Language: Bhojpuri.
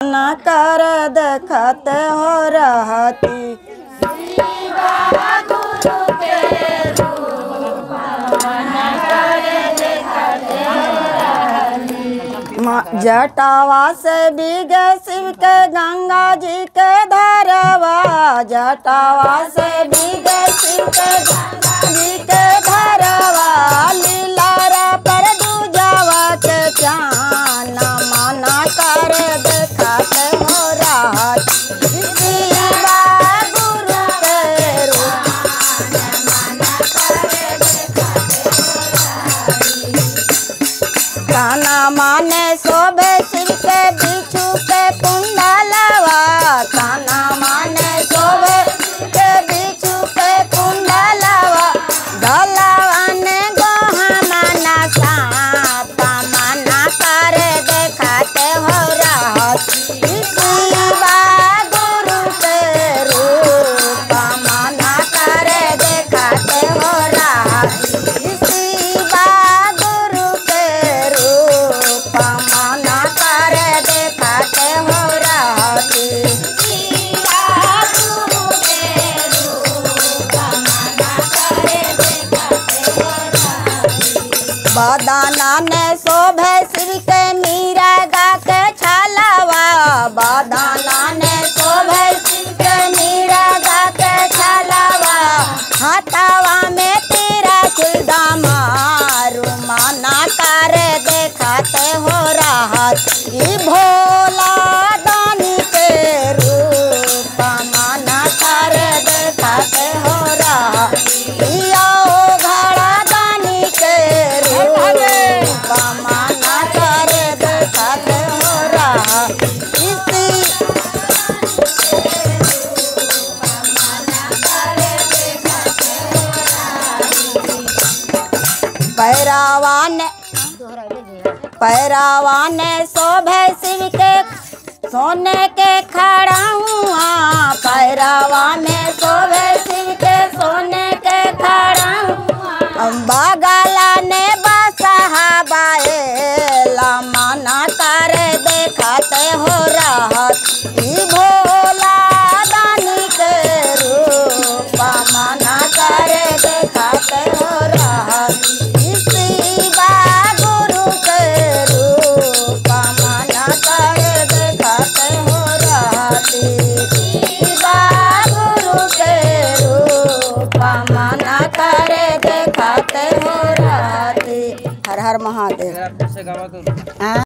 न कर देखत हो रहती जटावा से बिगे शिव के गंगा जी के धरवा जटावा से बिगे शिव के गंगा जी के धरवा लीलारा पर दूजावा के चान मना कर देखत हो रहत शिवा गुरु के रूप काना माने शोभे शिव के बिच्छू के कुंडलवा काना माने शोभे शिव के बिच्छू के कुंडलवा गलवा ने गोहा माना सापा मना कर देखते हो रहत शिवा गुरु के रूप मना कर देखते हो रहत शिवा गुरु के रूप मना कर देखते हो रहत शिवा गुरु के रूप मना कर देखते हो रहत बदाना ने शोभे शिव के मीरा गा के छालावा बदाना ने शोभे शिव के मीरा गा के छालावा हाथावा में तेरा चुलदा मारू मना कर देखते हो रहत ई भोला दानी के रूप मना कर देखते हो रहत ओ घड़ा दानी के रूप मना कर देखते हो रहत पैरावा ने शोभे शिव के सोने के खड़ा हुआ पैरावा में शोभे